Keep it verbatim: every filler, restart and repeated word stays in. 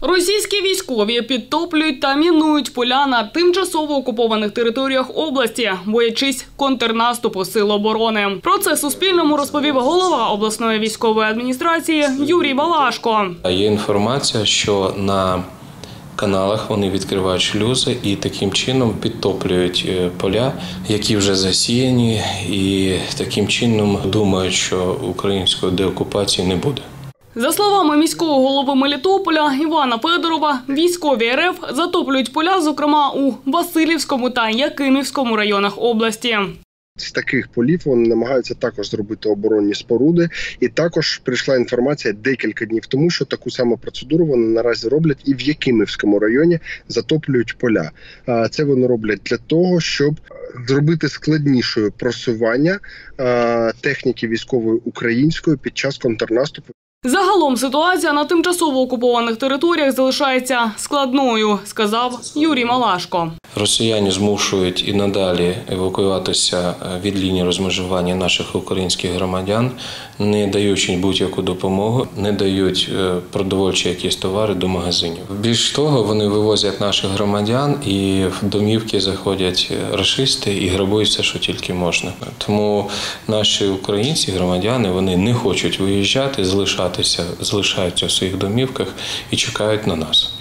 Російські військові підтоплюють та мінують поля на тимчасово окупованих територіях області, боячись контрнаступу сил оборони. Про це Суспільному розповів голова обласної військової адміністрації Юрій Малашко. Є інформація, що на каналах вони відкривають шлюзи і таким чином підтоплюють поля, які вже засіяні, і таким чином думають, що української деокупації не буде. За словами міського голови Мелітополя Івана Федорова, військові РФ затоплюють поля, зокрема у Василівському та Якимівському районах області. З таких полів вони намагаються також зробити оборонні споруди. І також прийшла інформація декілька днів тому, що таку саму процедуру вони наразі роблять і в Якимівському районі затоплюють поля. Це вони роблять для того, щоб зробити складнішою просування техніки військової української під час контрнаступу. Загалом ситуація на тимчасово окупованих територіях залишається складною, сказав Юрій Малашко. Росіяни змушують і надалі евакуюватися від лінії розмежування наших українських громадян, не даючи будь-яку допомогу, не дають продовольчі якісь товари до магазинів. Більш того, вони вивозять наших громадян і в домівки заходять рашисти і грабують все, що тільки можна. Тому наші українці, громадяни, вони не хочуть виїжджати, залишатися, залишаються в своїх домівках і чекають на нас.